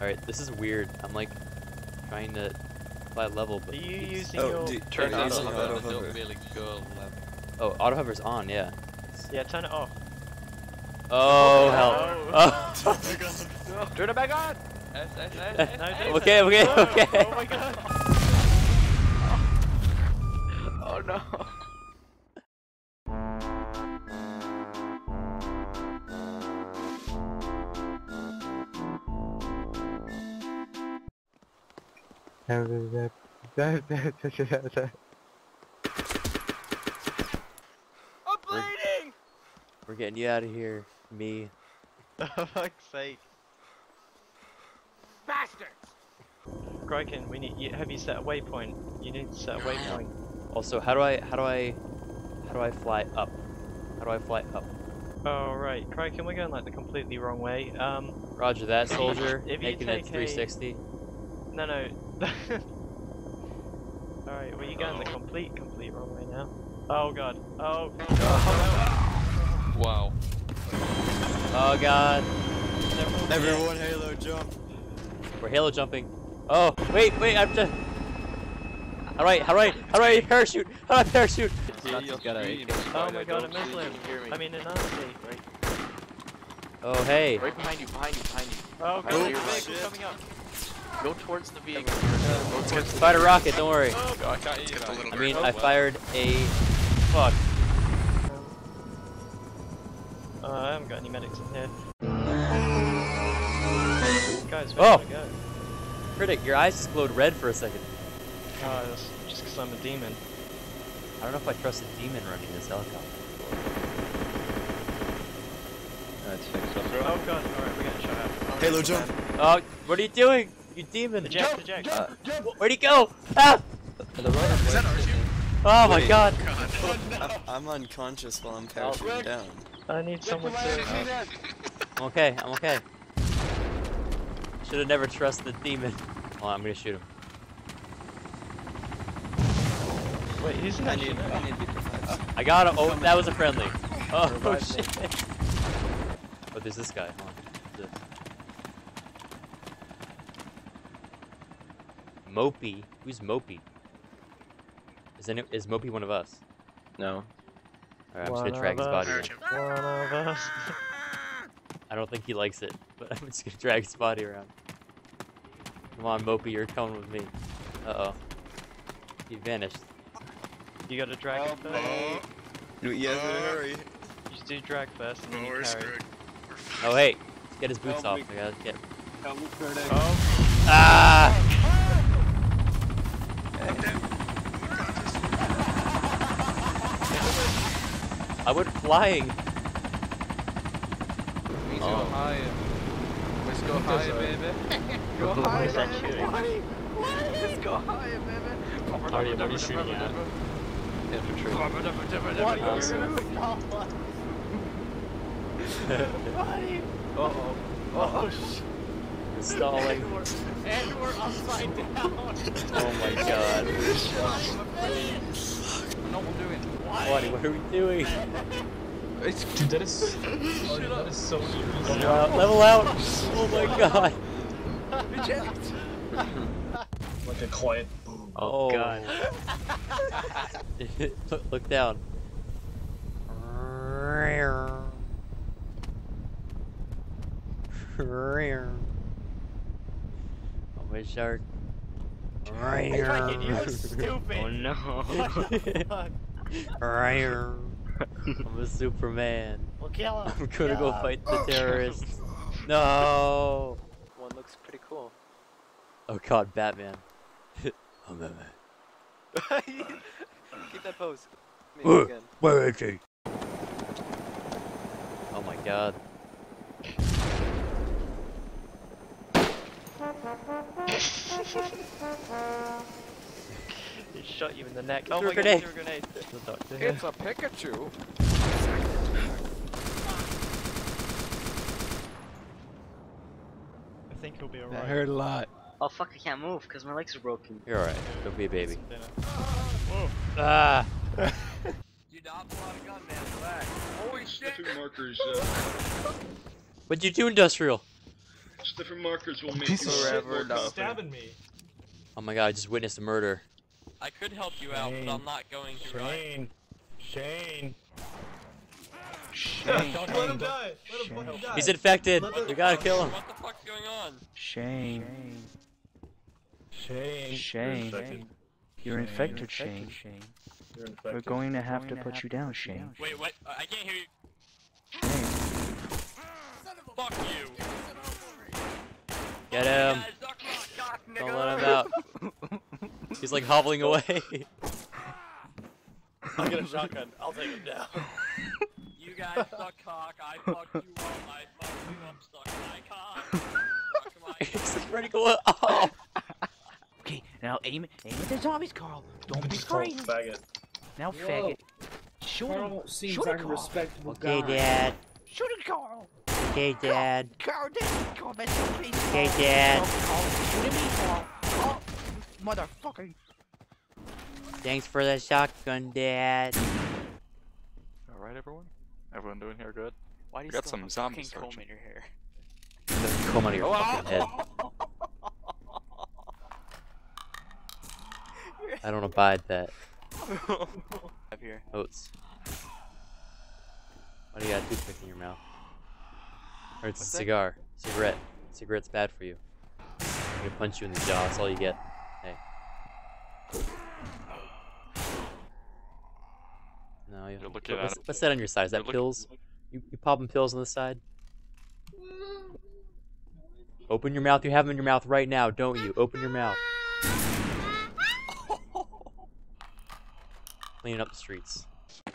Alright, this is weird. I'm like trying to fly level, but are you using Oh, your... turn it on Don't auto hover. really go level. oh, auto hover's on, yeah. Yeah, turn it off. Oh hell! Oh. Turn it back on! No, Okay, okay, Whoa, okay. Oh my god. Oh no. I'm bleeding! We're getting you out of here, me. For fuck's sake. Bastards! Criken, we need. Have you set a waypoint? You need to set a waypoint. Also, how do I fly up? How do I fly up? Oh right, Criken, we're going like the completely wrong way. Roger that, soldier. If you Making it take 360. No. Alright, well you're going the complete wrong way now. Oh god. Oh. Wow. Oh god. Everyone halo jump. We're halo jumping. Oh, wait, I'm just. How do I parachute? How do I parachute? Oh my god, a Muslim. I mean, a Nazi. Oh, hey. Right behind you. Oh god, Oh, there's a vehicle shit. coming up. Go towards the vehicle. Fired a rocket, don't worry. Oh, I can't hear you. I mean, I fired a. Fuck. I haven't got any medics in here. Guys, Oh! where do I go? Critic, your eyes just glowed red for a second. Oh, that's just because I'm a demon. I don't know if I trust a demon running this helicopter. That's fixed up. Oh god, alright, we're getting shot at. Halo jump. Oh, what are you doing? You demon! Eject. Where'd he go? Ah! Is that ours? Oh my god! I'm unconscious while I'm parachuting down. I need someone to... I'm okay, I'm okay. Should've never trusted the demon. Hold on, I'm gonna shoot him. Wait, who's in I that need shit? to be precise. I got him! Oh, that was a friendly. Oh shit! Oh, there's this guy. Hold on. This. Mopey? Who's Mopey? Is Mopey one of us? No. Alright, I'm just gonna drag his body around. One of us. I don't think he likes it, but I'm just gonna drag his body around. Come on, Mopey, you're coming with me. Uh-oh. He vanished. You gotta drag it first. Yes, in a hurry. You just do drag first and then you carry. Oh, hey! Let's get his boots off. I gotta get... Oh. Ah! I went flying. Go higher. Let's go higher, baby. Go higher. Who's that shooting? Let's go higher, baby. What are you shooting at? Infantry. Uh-oh. Oh shit. Stalling. And we're upside down. Oh my god. No, we're doing. Waddy, what are we doing? Dude, that is so eerie. Level out, level out! Oh my god! Reject. Like a quiet boom. Oh god. Look down. Oh my shark. You're stupid. Oh no. I'm a Superman. We'll kill him. I'm gonna go fight the terrorists. No. One looks pretty cool. Oh god, Batman. I'm Batman. Keep that pose. Where is he? Oh my god. He shot you in the neck. Threw Oh my a god, grenade. he threw a grenade. It's a Pikachu. I think he'll be alright. That hurt a lot. Oh fuck, I can't move because my legs are broken. You're alright. Don't be a baby. Whoa. Ah! You not pull out a gun, man. Relax. Holy shit. Two markers. What'd you do, Industrial? Different markers will make Piece of shit, Forever Lord, nothing. stabbing me. Oh my god, I just witnessed a murder. I could help you out, but I'm not going to. Shane. Shane. Shane. Don't let him die. Let him fucking die. He's infected. You gotta kill him. What the fuck's going on? Shane. Shane. Shane. You're infected, Shane. You're We're infected. going to have to put you down, Shane. Wait, what? I can't hear you. Shane. Fuck you. Get him. Guys, suck my cock, Don't nigga. let him out. He's like hobbling away. I'll get a shotgun. I'll take him down. You guys suck cock. I fuck you up. I fuck you up. Suck my cock. Suck my It's critical. Oh. Okay, now aim at the zombies, Carl. Don't be Just call him frightened. faggot. Now, faggot. Shoot him. Shoot him, Carl. respectable Okay, Dad. Shoot him, Carl. Okay, Dad. Carl, Carl, that's so please. Okay, Dad. Carl, shoot me, Carl. Oh, motherfucker. Thanks for the shotgun, Dad. Alright, everyone? Everyone doing here good? Why do you got still some have a zombies fucking comb searching. in your hair? Comb out of your fucking head. I don't abide that. Up here. Oats. Why do you got a toothpick in your mouth? Or it's a cigar. Cigarette. Cigarette's bad for you. I'm gonna punch you in the jaw, that's all you get. Hey. No, you You're looking at what's that on your side? Is that You're pills? You popping pills on the side? Open your mouth. You have them in your mouth right now, don't you? Open your mouth. Cleaning up the streets.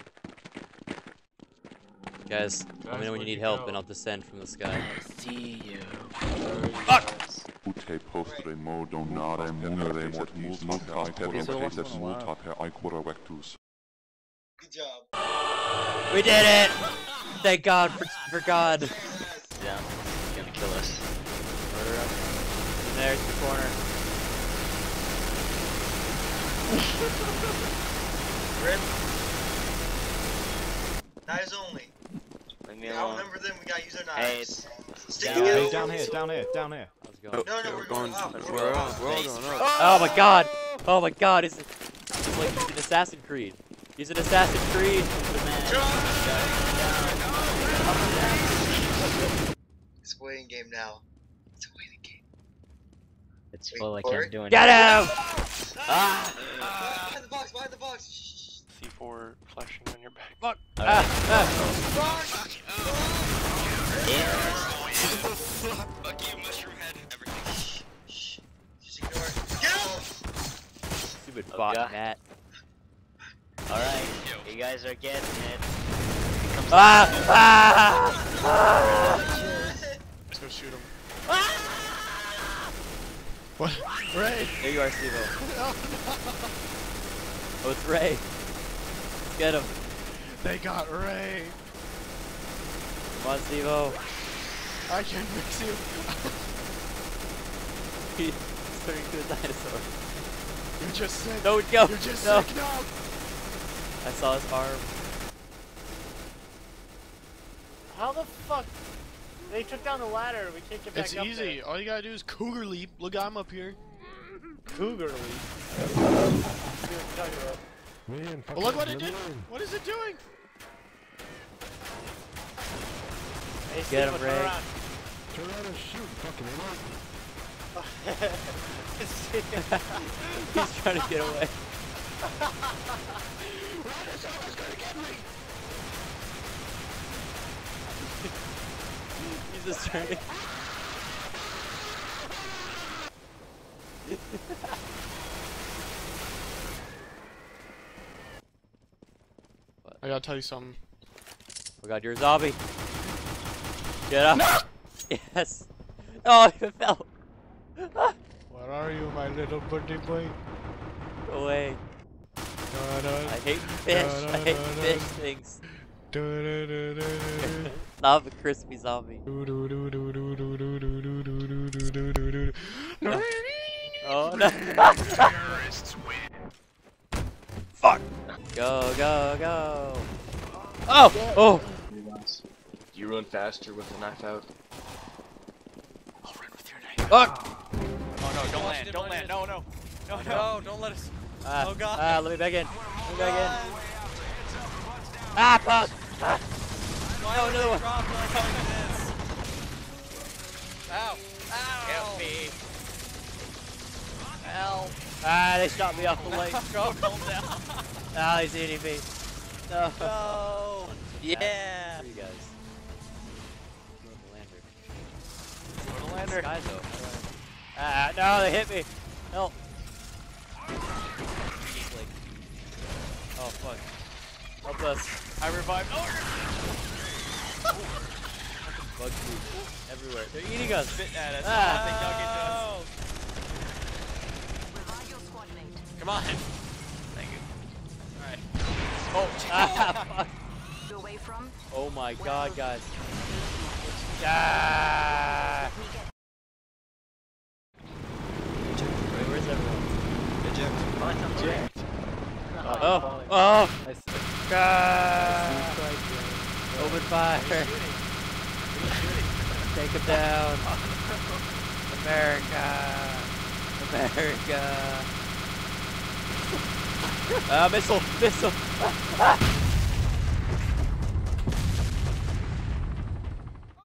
Guys, let me know when you need help and I'll descend from the sky. See you. Fuck! Ute postre modo nare munere mot multa per impetus multa per iquora vectus. Good job. We did it! Thank God for God. Yeah, he's gonna kill us. Murder him. There's the corner. Rip. Knives only. Leave me Yeah, I alone. remember them. We gotta use our Hey, knives. Stick down together. here, down here, down here, down here. Let's go. Oh, No, okay, we're going up. We're all going up. Oh my God! Oh my God! He's like an Assassin's Creed. He's an Assassin's Creed. It's a waiting game now. It's a waiting game. It's Wait full. I for can't it. do anything. Get him! Behind the box, behind the box. Shh. C4 flashing on your back. Fuck! Alright. Fuck you, mushroom head. Everything. Shh. Just ignore it. Get him! Stupid bot, God. Matt. Alright. You guys are getting it. Let's go shoot him. What? Ray! There you are, Steve-O. Oh, it's Ray. Let's get him. They got Ray! Come on, Steve-O. I can fix you! He's turning into a dinosaur. You're just sick! No, go! You're just No. sick! No! I saw his arm. How the fuck? They took down the ladder. We can't get back It's up easy. there. All you gotta do is cougar leap. Look, I'm up here. Cougar leap. Well, look what it did! What is it doing? Hey, Get him, Steve, Ray. turn around. Turn around and shoot, fucking He's trying to get away. He's just turning. I gotta tell you something. Oh God, you're a zombie. Get up. No! Yes. Oh, it fell. Where are you, my little birdie boy? Go away. I hate fish. I hate fish things. Love a crispy zombie. Oh no. Fuck. Go, go, go. Oh! Oh! You run faster with the knife out. Fuck! Oh no, don't land, don't land. No, no. No, no, don't let us. Oh god. Let me back in. Let me back in. Ah, fuck! Ah. Why No, another one. drop like this? Ow. Ow. Help me. Help. Ah, they shot me off the lake. Go, calm down. Ah, he's eating me. No. No. Yeah. For you guys. Go to lander. Sky, though. Ah, no, they hit me. Help. Oh, fuck. Help us. I revived. Oh, Bug food everywhere. They're eating us. spit at us. Ah. They dug into us. Come on. Thank you. Alright. Oh, Ah, fuck. Oh my god, guys. Ah! Wait, where's everyone? Eject. Oh! Oh! Ah! Open fire! Take him down! America! America! Missile! Missile!